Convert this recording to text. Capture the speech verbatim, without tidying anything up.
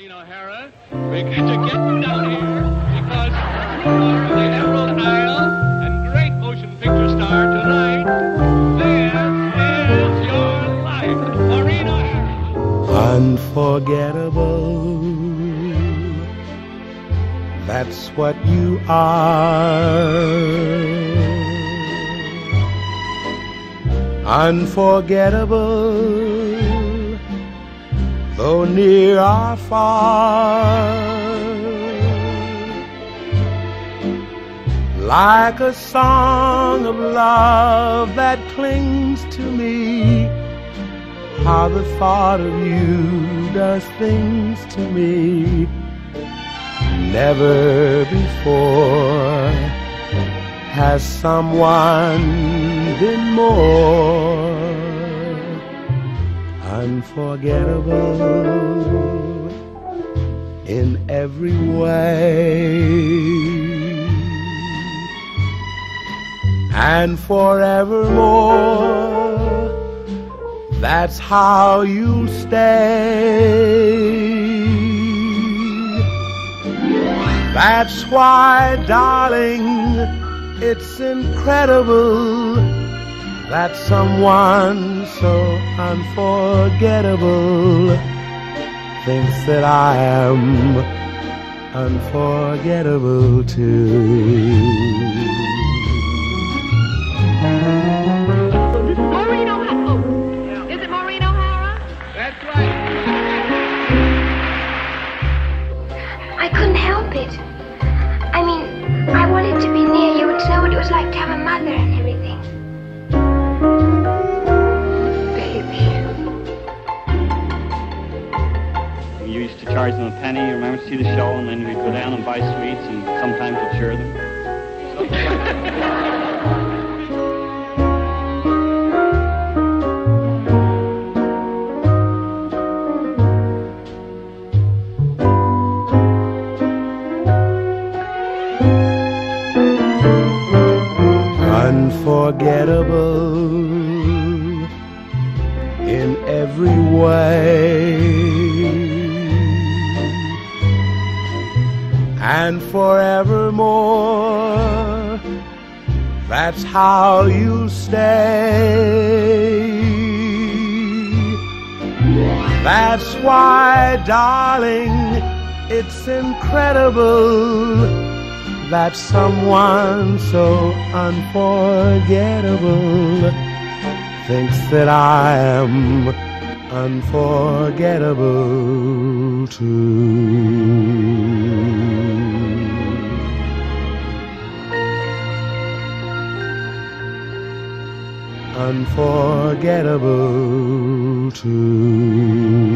Maureen O'Hara. We get to get you down here because you are the Emerald Isle and great motion picture star tonight. This is your life, Maureen O'Hara. Unforgettable, that's what you are. Unforgettable, though near or far, like a song of love that clings to me. How the thought of you does things to me. Never before has someone been more unforgettable in every way, and forevermore, that's how you'll stay. That's why, darling, it's incredible that someone so unforgettable thinks that I am unforgettable too. Maureen O'Hara. Oh, is it Maureen O'Hara? That's right. I couldn't help it. I mean, I wanted to be near you and to know what it was like to have a mother and everything. Baby. We used to charge them a penny, you remember, to see the show, and then we'd go down and buy sweets and sometimes we'd share them. Unforgettable in every way, and forevermore, that's how you'll stay. That's why, darling, it's incredible that someone so unforgettable thinks that I am unforgettable too. Unforgettable too.